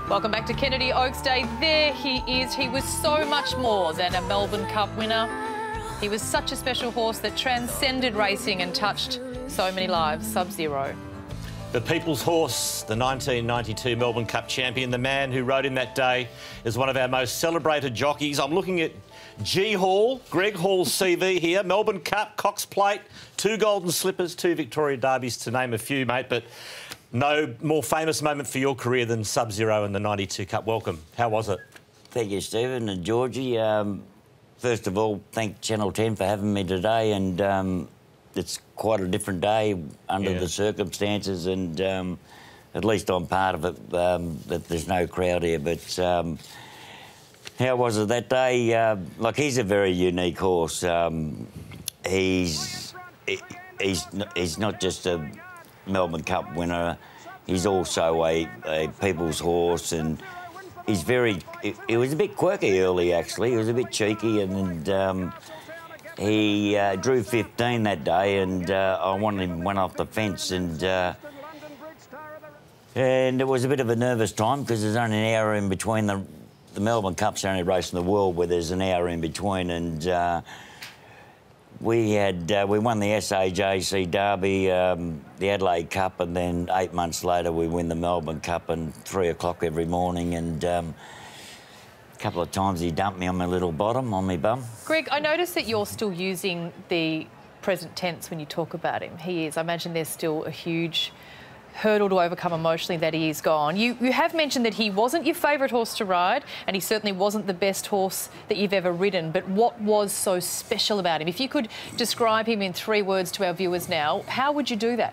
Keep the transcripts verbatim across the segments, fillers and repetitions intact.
Welcome back to Kennedy Oaks Day. There he is. He was so much more than a Melbourne Cup winner. He was such a special horse that transcended racing and touched so many lives. Subzero. The people's horse, the nineteen ninety-two Melbourne Cup champion, the man who rode him that day is one of our most celebrated jockeys. I'm looking at G Hall, Greg Hall's C V here. Melbourne Cup, Cox Plate, two golden slippers, two Victoria Derbies, to name a few, mate. But no more famous moment for your career than Subzero in the ninety-two Cup. Welcome. How was it? Thank you, Stephen and Georgie. Um, first of all, thank Channel ten for having me today, and um, it's quite a different day under yeah. the circumstances, and um, at least I'm part of it, um, that there's no crowd here. But um, how was it that day? Uh, like, he's a very unique horse. Um, he's, he's, he's not just a Melbourne Cup winner, he's also a, a people's horse, and he's very... It, it was a bit quirky early, actually. He was a bit cheeky, and... and um, He uh, drew fifteen that day, and uh, I wanted him went off the fence, and uh, and it was a bit of a nervous time because there's only an hour in between. The the Melbourne Cup's the only race in the world where there's an hour in between, and uh, we had uh, we won the S A J C Derby, um, the Adelaide Cup, and then eight months later we win the Melbourne Cup, and three o'clock every morning, and. Um, A couple of times he dumped me on my little bottom, on my bum. Greg, I notice that you're still using the present tense when you talk about him. He is. I imagine there's still a huge hurdle to overcome emotionally that he is gone. You, you have mentioned that he wasn't your favourite horse to ride, and he certainly wasn't the best horse that you've ever ridden, but what was so special about him? If you could describe him in three words to our viewers now, how would you do that?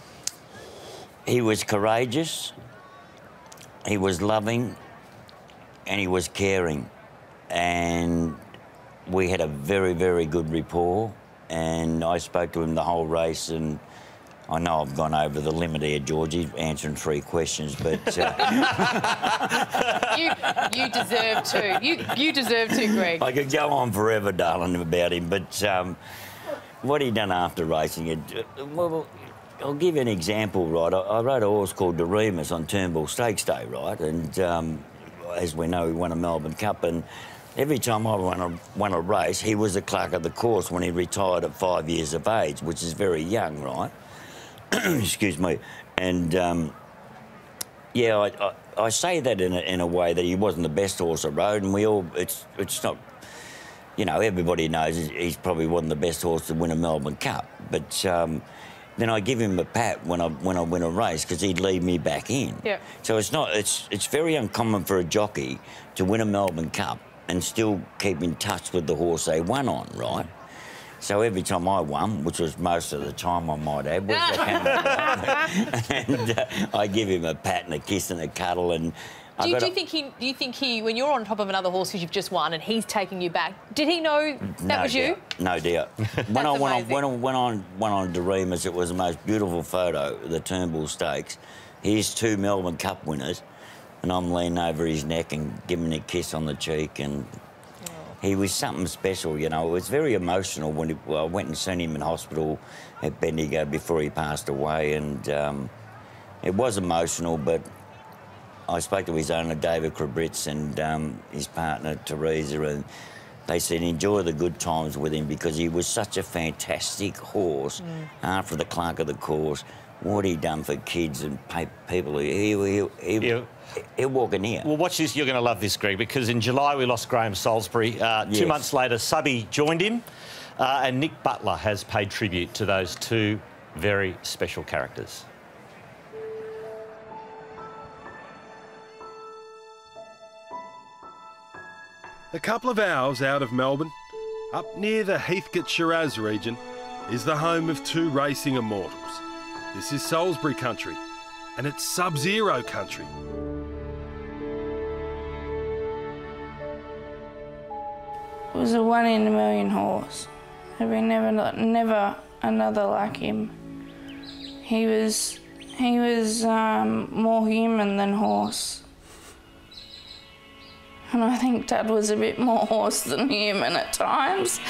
He was courageous, he was loving, and he was caring, and we had a very, very good rapport, and I spoke to him the whole race, and I know I've gone over the limit here, Georgie, answering three questions, but... Uh... you, you deserve to. You, you deserve to, Greg. I could go on forever, darling, about him, but um, what he done after racing, it, well, I'll give you an example, right? I, I rode a horse called the Remus on Turnbull Stakes Day, right, and... Um, as we know, he won a Melbourne Cup, and every time I won a, won a race, he was the clerk of the course when he retired at five years of age, which is very young, right? Excuse me. And, um, yeah, I, I, I say that in a, in a way that he wasn't the best horse I rode, and we all... It's, it's not... You know, everybody knows he's probably wasn't the best horse to win a Melbourne Cup, but... Um, then I give him a pat when I when I win a race because he'd lead me back in. Yeah. So it's not it's it's very uncommon for a jockey to win a Melbourne Cup and still keep in touch with the horse they won on, right? So every time I won, which was most of the time I might add, was the and uh, I give him a pat and a kiss and a cuddle. And do you, do you think he? Do you think he, when you're on top of another horse because you've just won and he's taking you back, did he know that no was doubt. you? No doubt. When I went on, when I went on, went on to Remus, it was the most beautiful photo of the Turnbull Stakes. Here's two Melbourne Cup winners, and I'm leaning over his neck and giving a kiss on the cheek, and oh. he was something special, you know. It was very emotional when he, well, I went and seen him in hospital at Bendigo before he passed away, and um, it was emotional, but I spoke to his owner, David Krabritz, and um, his partner, Teresa, and they said enjoy the good times with him because he was such a fantastic horse mm. after the clerk of the course. What he done for kids and people, he, he, he, yeah. he'll walk in here. Well, watch this. You're going to love this, Greg, because in July we lost Graham Salisbury. Uh, yes. Two months later, Subby joined him, uh, and Nick Butler has paid tribute to those two very special characters. A couple of hours out of Melbourne, up near the Heathcote-Shiraz region, is the home of two racing immortals. This is Salisbury country, and it's Subzero country. It was a one in a million horse. There'd be never, never another like him. He was, he was um, more human than horse. And I think Dad was a bit more horse than human at times.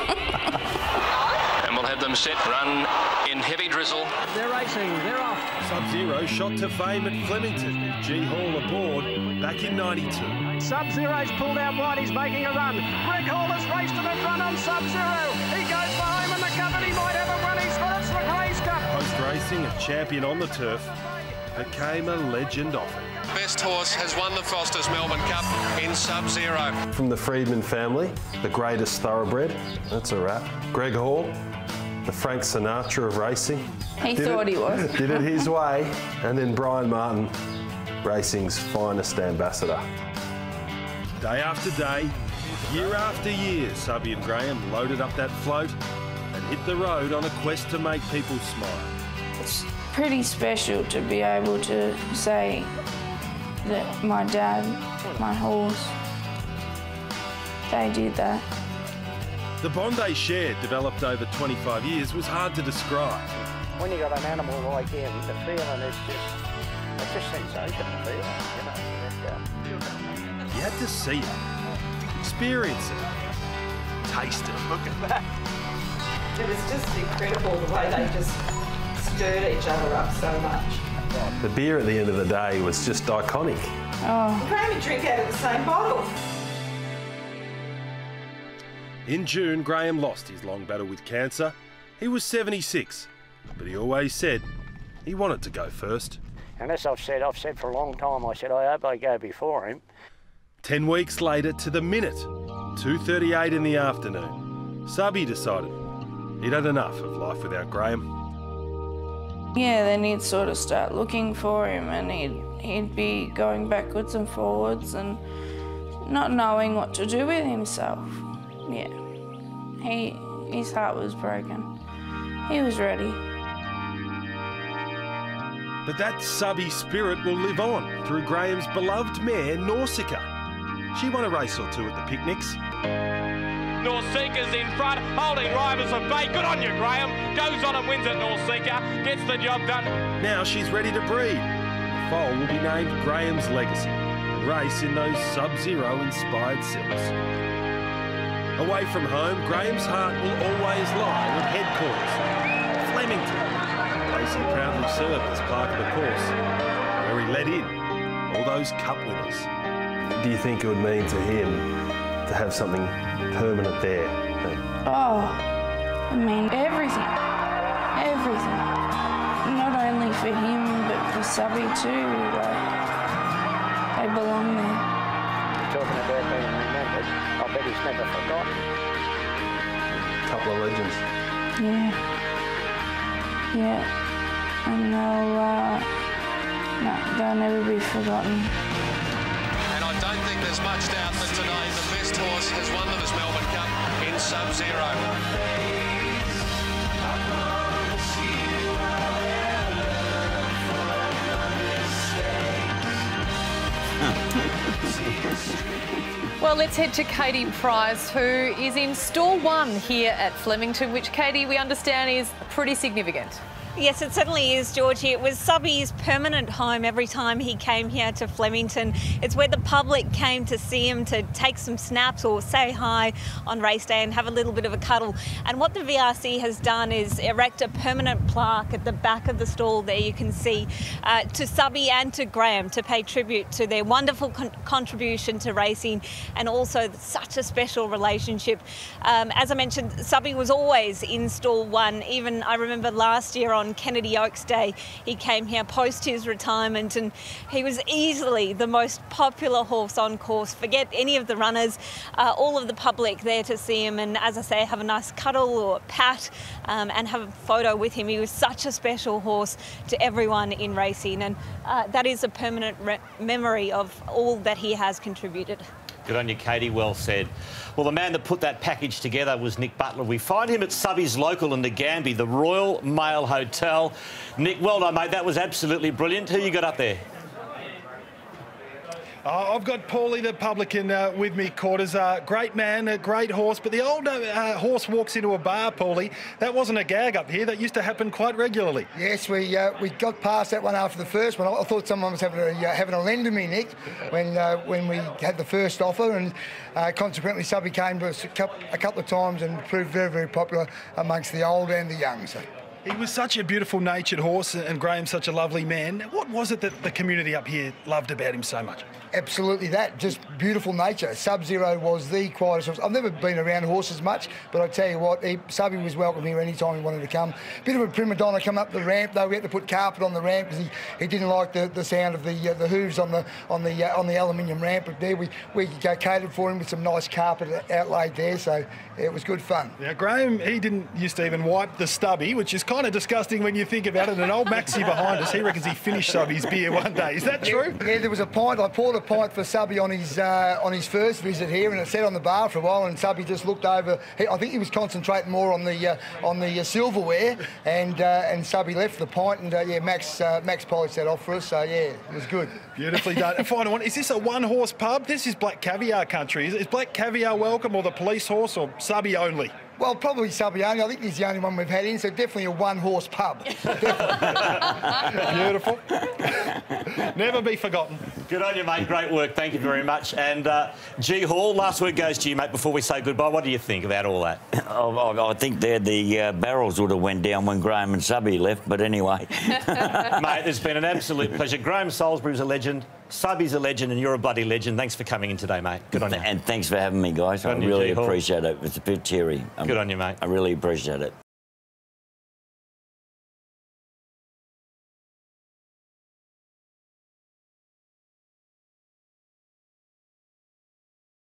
And we'll have them set run in heavy drizzle. They're racing, they're off. Subzero shot to fame at Flemington with G Hall aboard back in ninety-two. Subzero's pulled out wide, he's making a run. Greg Hall has raced him in front on Subzero. He goes for home in the cup and he might have a run. He's got it's the Grace Cup. Post-racing, a champion on the turf, became a legend off it. Best horse has won the Foster's Melbourne Cup in Subzero. From the Friedman family, the greatest thoroughbred, that's a wrap. Greg Hall, the Frank Sinatra of racing. He Did thought it, he was. Did it his way. And then Brian Martin, racing's finest ambassador. Day after day, year after year, Subby and Graham loaded up that float and hit the road on a quest to make people smile. It's pretty special to be able to say that my dad, my horse, they did that. The bond they shared, developed over twenty-five years, was hard to describe. When you got an animal like him, the feeling is just, it's just sensational feeling, you know. And, uh, You had to see it, experience it, taste it. Look at that. It was just incredible the way they just stirred each other up so much. The beer at the end of the day was just iconic. Oh. Graham would drink out of the same bottle. In June, Graham lost his long battle with cancer. He was seventy-six, but he always said he wanted to go first. and as I've said, I've said for a long time, I said, I hope I go before him. Ten weeks later, to the minute, two thirty-eight in the afternoon, Subby decided he'd had enough of life without Graham. Yeah, then he'd sort of start looking for him and he'd, he'd be going backwards and forwards and not knowing what to do with himself. Yeah, he, his heart was broken. He was ready. But that Subby spirit will live on through Graham's beloved mare, Nausicaa. She won a race or two at the picnics. Nausicaa's in front, holding Rivals of Bay. Good on you, Graham. Goes on and wins at Nausicaa, gets the job done. Now she's ready to breed. The foal will be named Graham's Legacy and race in those Subzero inspired silks. Away from home, Graham's heart will always lie with headquarters, Flemington, a place he proudly served as clerk of the course, where he led in all those cup winners. Do you think it would mean to him to have something permanent there? Oh, I mean, everything. Everything. Not only for him, but for Subby too. Like, they belong there. You're talking about being remembered. I bet he's never forgotten. Couple of legends. Yeah. Yeah. And they'll, uh, no, they'll never be forgotten. And I don't think there's much doubt that today the best horse has won the Melbourne Cup in Subzero. Well, let's head to Katie Price, who is in stall one here at Flemington, which, Katie, we understand is pretty significant. Yes, it certainly is, Georgie. It was Subby's permanent home every time he came here to Flemington. It's where the public came to see him, to take some snaps or say hi on race day and have a little bit of a cuddle. And what the V R C has done is erect a permanent plaque at the back of the stall there, you can see, uh, to Subby and to Graham, to pay tribute to their wonderful con contribution to racing and also such a special relationship. Um, as I mentioned, Subby was always in stall one. Even I remember last year on On Kennedy Oaks Day, he came here post his retirement and he was easily the most popular horse on course. Forget any of the runners, uh, all of the public there to see him and, as I say, have a nice cuddle or pat um, and have a photo with him. He was such a special horse to everyone in racing, and uh, that is a permanent re memory of all that he has contributed. Good on you, Katie. Well said. Well, the man that put that package together was Nick Butler. We find him at Subby's local in the Gambie, the Royal Mail Hotel. Nick, well done, mate. That was absolutely brilliant. Who you got up there? Uh, I've got Paulie the publican uh, with me, Quarters. Uh, great man, a great horse, but the old uh, horse walks into a bar, Paulie. That wasn't a gag up here. That used to happen quite regularly. Yes, we uh, we got past that one after the first one. I thought someone was having a, uh, having a lend to me, Nick, when uh, when we had the first offer, and uh, consequently Subby came to us a couple, a couple of times and proved very, very popular amongst the old and the young. So. He was such a beautiful natured horse, and Graham's such a lovely man. What was it that the community up here loved about him so much? Absolutely that, just beautiful nature. Subzero was the quietest horse. I've never been around horses much, but I tell you what, he, Subby was welcome here anytime he wanted to come. Bit of a prima donna come up the ramp though. We had to put carpet on the ramp because he, he didn't like the, the sound of the uh, the hooves on the on the uh, on the aluminium ramp. But there we we catered for him with some nice carpet outlaid there, so it was good fun. Now Graham, he didn't used to even wipe the stubby, which is kind of disgusting when you think about it. And old Maxie behind us, he reckons he finished Subby's beer one day. Is that true? Yeah, yeah, there was a pint. I poured a pint for Subby on his uh, on his first visit here, and it sat on the bar for a while. And Subby just looked over. He, I think he was concentrating more on the uh, on the uh, silverware, and uh, and Subby left the pint. And uh, yeah, Max uh, Max polished that off for us. So yeah, it was good. Beautifully done. And final one. Is this a one-horse pub? This is Black Caviar country. Is, is Black Caviar welcome, or the police horse, or Subby only? Well, probably Subby only. I think he's the only one we've had in, so definitely a one-horse pub. Beautiful. Never be forgotten. Good on you, mate. Great work. Thank you very much. And uh, G Hall, last word goes to you, mate, before we say goodbye. What do you think about all that? I, I think there the uh, barrels would have went down when Graham and Subby left, but anyway. Mate, it's been an absolute pleasure. Graham Salisbury's a legend, Subby's a legend, and you're a bloody legend. Thanks for coming in today, mate. Good on you. And thanks for having me, guys. I really appreciate it. It's a bit cheery. Good on you, mate. I really appreciate it.